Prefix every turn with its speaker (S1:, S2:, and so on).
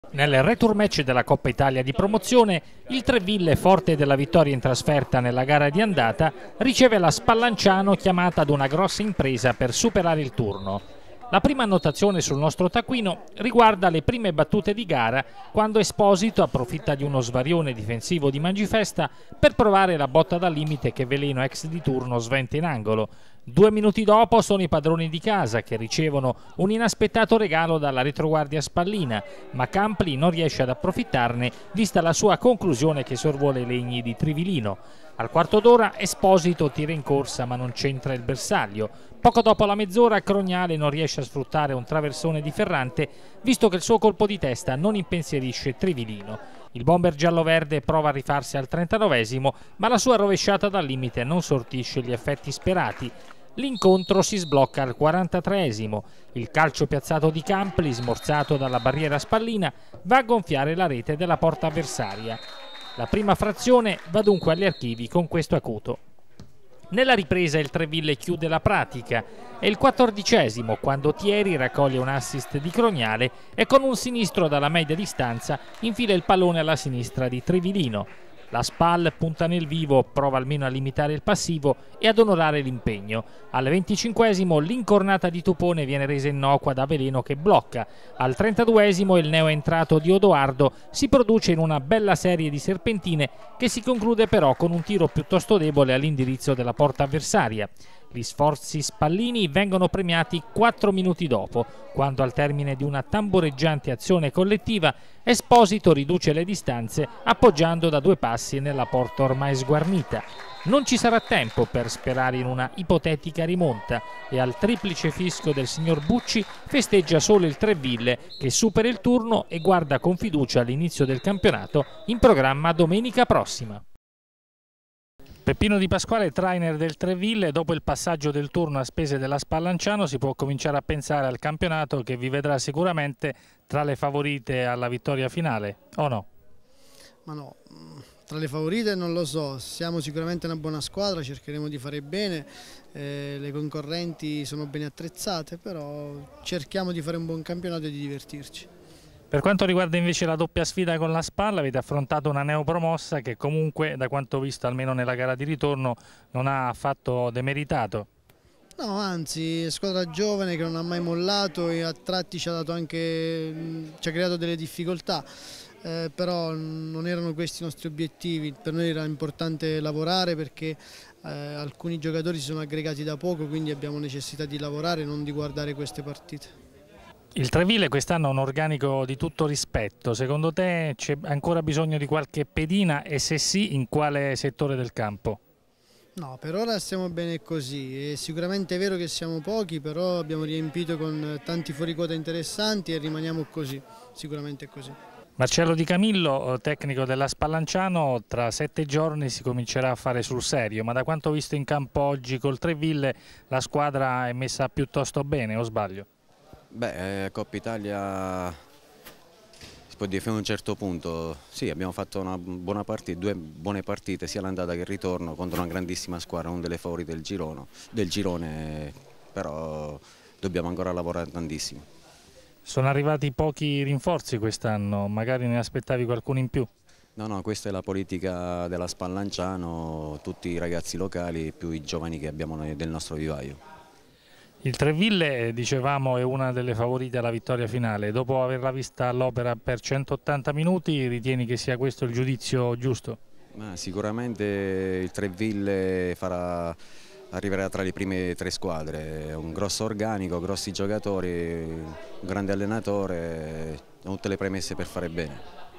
S1: Nel retur match della Coppa Italia di promozione, il Treville, forte della vittoria in trasferta nella gara di andata, riceve la Spallanzano chiamata ad una grossa impresa per superare il turno. La prima annotazione sul nostro taccuino riguarda le prime battute di gara, quando Esposito approfitta di uno svarione difensivo di Mangifesta per provare la botta dal limite che Veleno, ex di turno, sventa in angolo. 2 minuti dopo sono i padroni di casa che ricevono un inaspettato regalo dalla retroguardia spallina, ma Campli non riesce ad approfittarne vista la sua conclusione che sorvola i legni di Trivilino. Al quarto d'ora Esposito tira in corsa ma non centra il bersaglio. Poco dopo la mezz'ora Crognale non riesce a sfruttare un traversone di Ferrante, visto che il suo colpo di testa non impensierisce Trivilino. Il bomber giallo-verde prova a rifarsi al 39esimo, ma la sua rovesciata dal limite non sortisce gli effetti sperati. L'incontro si sblocca al 43esimo. Il calcio piazzato di Campli, smorzato dalla barriera spallina, va a gonfiare la rete della porta avversaria. La prima frazione va dunque agli archivi con questo acuto. Nella ripresa il Treville chiude la pratica. È il 14esimo quando Thierry raccoglie un assist di Crognale e con un sinistro dalla media distanza infila il pallone alla sinistra di Trivilino. La Spal punta nel vivo, prova almeno a limitare il passivo e ad onorare l'impegno. Al 25esimo l'incornata di Tupone viene resa innocua da Veleno che blocca. Al 32esimo il neoentrato di Odoardo si produce in una bella serie di serpentine che si conclude però con un tiro piuttosto debole all'indirizzo della porta avversaria. Gli sforzi spallini vengono premiati 4 minuti dopo, quando al termine di una tamboreggiante azione collettiva Esposito riduce le distanze appoggiando da 2 passi nella porta ormai sguarnita. Non ci sarà tempo per sperare in una ipotetica rimonta e al triplice fischio del signor Bucci festeggia solo il Treville che supera il turno e guarda con fiducia l'inizio del campionato in programma domenica prossima. Peppino Di Pasquale, trainer del Treville, dopo il passaggio del turno a spese della Spallanzano si può cominciare a pensare al campionato che vi vedrà sicuramente tra le favorite alla vittoria finale, o no?
S2: Ma no, tra le favorite non lo so, siamo sicuramente una buona squadra, cercheremo di fare bene, le concorrenti sono ben attrezzate, però cerchiamo di fare un buon campionato e di divertirci.
S1: Per quanto riguarda invece la doppia sfida con la Spalla, avete affrontato una neopromossa che comunque, da quanto ho visto almeno nella gara di ritorno, non ha affatto demeritato.
S2: No, anzi, è squadra giovane che non ha mai mollato e a tratti ci ha dato anche, ci ha creato delle difficoltà, però non erano questi i nostri obiettivi. Per noi era importante lavorare perché alcuni giocatori si sono aggregati da poco, quindi abbiamo necessità di lavorare e non di guardare queste partite.
S1: Il Treville quest'anno ha un organico di tutto rispetto, secondo te c'è ancora bisogno di qualche pedina e se sì in quale settore del campo?
S2: No, per ora stiamo bene così, è sicuramente vero che siamo pochi, però abbiamo riempito con tanti fuoriquota interessanti e rimaniamo così, sicuramente è così.
S1: Marcello Di Camillo, tecnico della Spallanzano, tra 7 giorni si comincerà a fare sul serio, ma da quanto ho visto in campo oggi col Treville la squadra è messa piuttosto bene, o sbaglio?
S3: Beh, Coppa Italia si può dire fino a un certo punto, sì, abbiamo fatto una buona partita, 2 buone partite sia l'andata che il ritorno contro una grandissima squadra, una delle favorite del girone, però dobbiamo ancora lavorare tantissimo.
S1: Sono arrivati pochi rinforzi quest'anno, magari ne aspettavi qualcuno in più?
S3: No, questa è la politica della Spallanzano, tutti i ragazzi locali più i giovani che abbiamo del nostro vivaio.
S1: Il Treville, dicevamo, è una delle favorite alla vittoria finale. Dopo averla vista all'opera per 180 minuti, ritieni che sia questo il giudizio giusto?
S3: Sicuramente il Treville arriverà tra le prime 3 squadre. È un grosso organico, grossi giocatori, un grande allenatore, tutte le premesse per fare bene.